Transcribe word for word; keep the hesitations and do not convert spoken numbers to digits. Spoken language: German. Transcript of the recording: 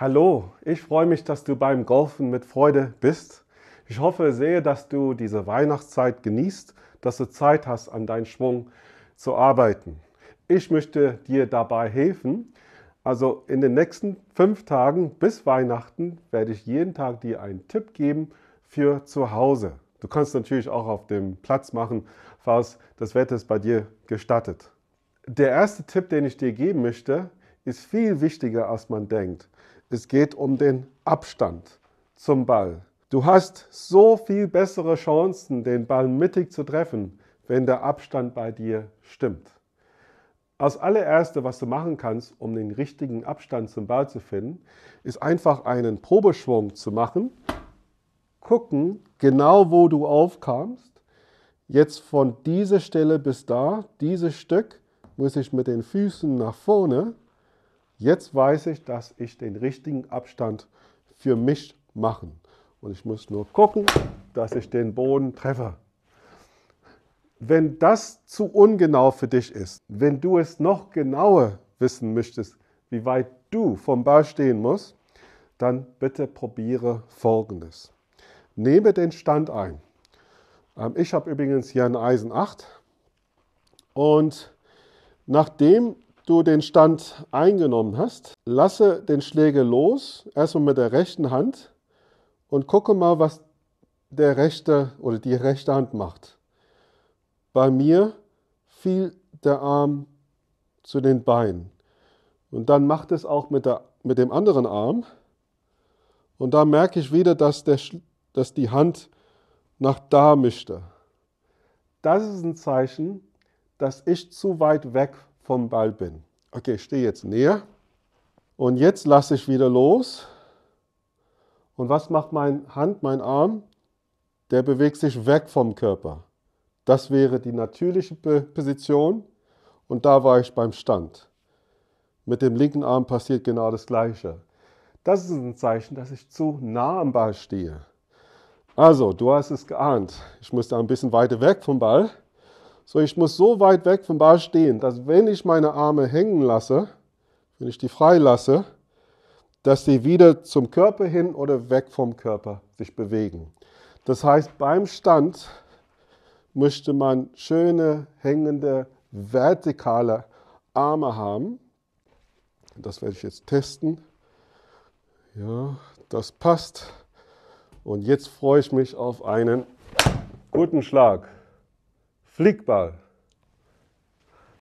Hallo, ich freue mich, dass du beim Golfen mit Freude bist. Ich hoffe sehr, dass du diese Weihnachtszeit genießt, dass du Zeit hast, an deinem Schwung zu arbeiten. Ich möchte dir dabei helfen. Also in den nächsten fünf Tagen bis Weihnachten werde ich jeden Tag dir einen Tipp geben für zu Hause. Du kannst natürlich auch auf dem Platz machen, falls das Wetter es bei dir gestattet. Der erste Tipp, den ich dir geben möchte, ist viel wichtiger, als man denkt. Es geht um den Abstand zum Ball. Du hast so viel bessere Chancen, den Ball mittig zu treffen, wenn der Abstand bei dir stimmt. Als allererste, was du machen kannst, um den richtigen Abstand zum Ball zu finden, ist einfach einen Probeschwung zu machen. Gucken, genau wo du aufkamst. Jetzt von dieser Stelle bis da, dieses Stück, muss ich mit den Füßen nach vorne. Jetzt weiß ich, dass ich den richtigen Abstand für mich mache. Und ich muss nur gucken, dass ich den Boden treffe. Wenn das zu ungenau für dich ist, wenn du es noch genauer wissen möchtest, wie weit du vom Ball stehen musst, dann bitte probiere Folgendes. Nehme den Stand ein. Ich habe übrigens hier ein Eisen acht und nachdem du den Stand eingenommen hast, lasse den Schläger los, erstmal mit der rechten Hand und gucke mal, was der rechte oder die rechte Hand macht. Bei mir fiel der Arm zu den Beinen und dann macht es auch mit, der, mit dem anderen Arm und da merke ich wieder, dass, der, dass die Hand nach da mischte. Das ist ein Zeichen, dass ich zu weit weg vom Ball bin. Okay, ich stehe jetzt näher und jetzt lasse ich wieder los. Und was macht meine Hand, mein Arm? Der bewegt sich weg vom Körper. Das wäre die natürliche Position und da war ich beim Stand. Mit dem linken Arm passiert genau das Gleiche. Das ist ein Zeichen, dass ich zu nah am Ball stehe. Also, du hast es geahnt. Ich muss da ein bisschen weiter weg vom Ball. So, ich muss so weit weg vom Ball stehen, dass wenn ich meine Arme hängen lasse, wenn ich die frei lasse, dass sie wieder zum Körper hin oder weg vom Körper sich bewegen. Das heißt, beim Stand möchte man schöne, hängende, vertikale Arme haben. Das werde ich jetzt testen. Ja, das passt. Und jetzt freue ich mich auf einen guten Schlag. Flickball.